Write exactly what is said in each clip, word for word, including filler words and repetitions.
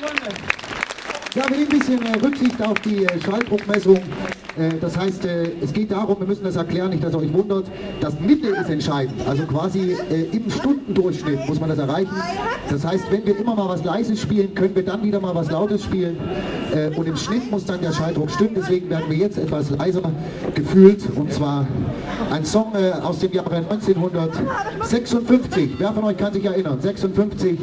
Ja, wir nehmen ein bisschen äh, Rücksicht auf die äh, Schalldruckmessung. Äh, das heißt, äh, es geht darum, wir müssen das erklären, nicht dass ihr euch wundert, das Mittel ist entscheidend. Also quasi äh, im Stundendurchschnitt muss man das erreichen. Das heißt, wenn wir immer mal was Leises spielen, können wir dann wieder mal was Lautes spielen. Äh, und im Schnitt muss dann der Schalldruck stimmen. Deswegen werden wir jetzt etwas leiser gefühlt. Und zwar ein Song äh, aus dem Jahre neunzehnhundertsechsundfünfzig. Wer von euch kann sich erinnern? sechsundfünfzig.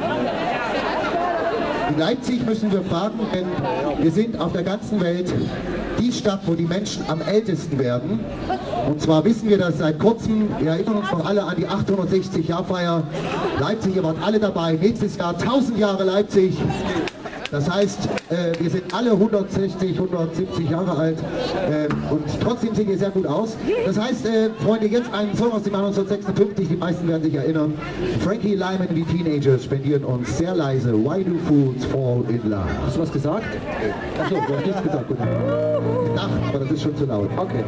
In Leipzig müssen wir fragen, denn wir sind auf der ganzen Welt die Stadt, wo die Menschen am ältesten werden. Und zwar wissen wir das seit kurzem, wir erinnern uns noch alle an die achthundertsechzig-Jahr-Feier. Leipzig, ihr wart alle dabei, nächstes Jahr tausend Jahre Leipzig. Das heißt, äh, wir sind alle hundertsechzig, hundertsiebzig Jahre alt äh, und trotzdem sehen wir sehr gut aus. Das heißt, äh, Freunde, jetzt einen Song aus dem Jahr neunzehnhundertsechsundfünfzig, die meisten werden sich erinnern. Frankie Lyman und die Teenagers spendieren uns sehr leise Why Do Fools Fall in Love. Hast du was gesagt? Achso, du hast nichts gesagt. Gut. Gedacht, aber das ist schon zu laut. Okay.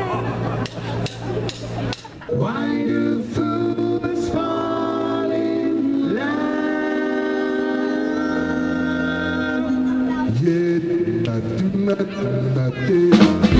Why do fools fall in love? Yeah,